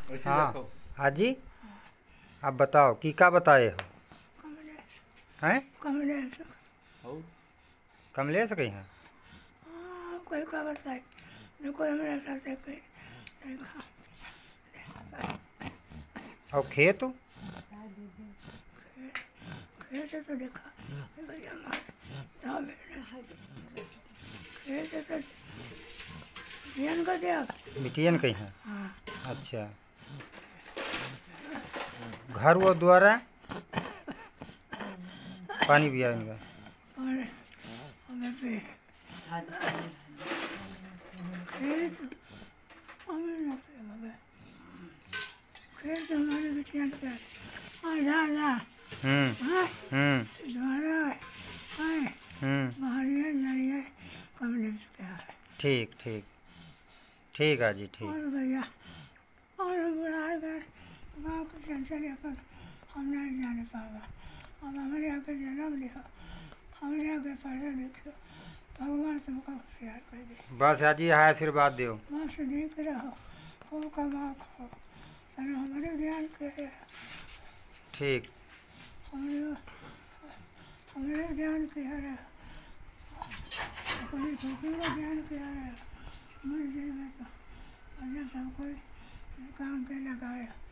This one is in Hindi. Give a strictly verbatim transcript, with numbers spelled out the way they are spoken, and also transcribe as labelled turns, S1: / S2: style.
S1: हाँ हाजी, आप बताओ की का बताए हो? हैं
S2: कमलेश
S1: कमलेश कहीं हैं?
S2: हाँ कोई का बताए कोई मेरे साथ कोई देखा
S1: और खेत
S2: खेत तो देखा खेत तो बियन का दिया
S1: बिटियन कहीं हैं?
S2: हाँ
S1: अच्छा, घर वो द्वारा पानी भी आएगा
S2: और हमें पे खेत हमें ना पे हमें खेत हमारे बिटियन पे और जा जा
S1: हम्म
S2: हाँ
S1: हम्म
S2: द्वारा है
S1: हम्म
S2: बाहरिया जारिया कमलेश पे है
S1: ठीक ठीक ठीक है जी, ठीक।
S2: और भैया और हम बुढ़ा गए गाँव की टेंशन अपन हम नहीं जाने पावा। अब हमारे यहाँ पे जन्म लिया, हमारे यहाँ पे पढ़े लिखे, भगवान तुमको होशियार कर दे।
S1: बस हाजी है आशीर्वाद दो।
S2: बस ठीक रहो, खूब कमा खाओ, अरे हमारे ध्यान पे है।
S1: ठीक।
S2: हमारे हमारे ध्यान पे है, अपनी छोटी का ध्यान पे है। मर जाएगा तो अजय सब कोई काम पे लगाया।